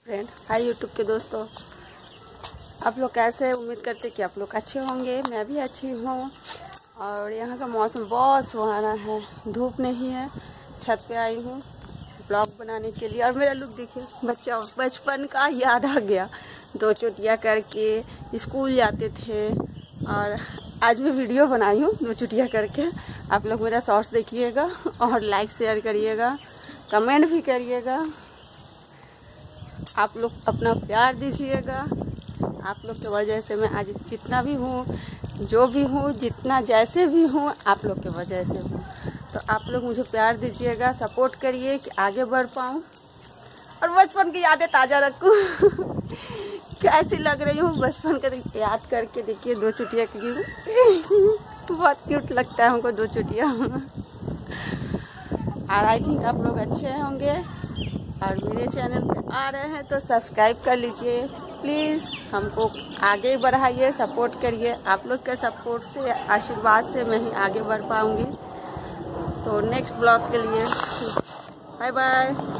Friend, hi YouTube के दोस्तों, आप लोग कैसे हैं? उम्मीद करते कि आप लोग अच्छे होंगे। मैं भी अच्छी हूँ। और यहाँ का मौसम बहुत सुहाना है, धूप नहीं है। छत पे आई हूँ ब्लॉग बनाने के लिए। और मेरा लुक देखिए, बचपन का याद आ गया। 2 चुटिया करके स्कूल जाते थे और आज मैं वीडियो बनाई हूँ 2 चुटिया करके। आप लोग मेरा शॉर्ट्स देखिएगा और लाइक शेयर करिएगा, कमेंट भी करिएगा। आप लोग अपना प्यार दीजिएगा। आप लोग की वजह से मैं आज जितना भी हूँ, जो भी हूँ, जितना जैसे भी हूँ, आप लोग की वजह से हूँ। तो आप लोग मुझे प्यार दीजिएगा, सपोर्ट करिए कि आगे बढ़ पाऊँ और बचपन की यादें ताज़ा रखूँ। कैसी लग रही हूँ बचपन का याद करके। देखिए 2 चुटिया की बहुत क्यूट लगता है हमको 2 चुटिया। और आई थिंक आप लोग अच्छे होंगे और मेरे चैनल पे आ रहे हैं तो सब्सक्राइब कर लीजिए प्लीज़। हमको आगे बढ़ाइए, सपोर्ट करिए। आप लोग के सपोर्ट से, आशीर्वाद से मैं ही आगे बढ़ पाऊँगी। तो नेक्स्ट ब्लॉग के लिए बाय बाय।